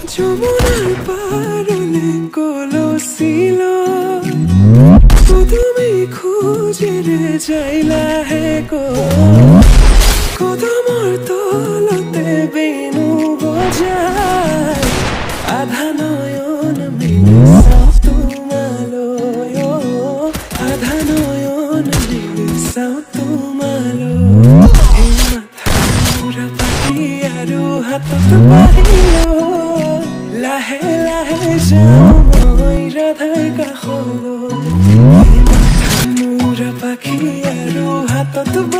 যমুনাৰ পাৰলে কলচিলা তুমি খোজেৰে যাইলাহে কদমৰ তলতে বেনু বজাই আধা নয়ন মিলি চাওঁ তোমালৈ আধা নয়ন মিলি চাওঁ তোমালৈ এই মাথাৰ পাতি আৰু হাতত বাহিৰ লাহে লাহে যাওঁ মই ৰাধাৰ কাষলৈ এই মাথাৰ পাখি আৰু হাতত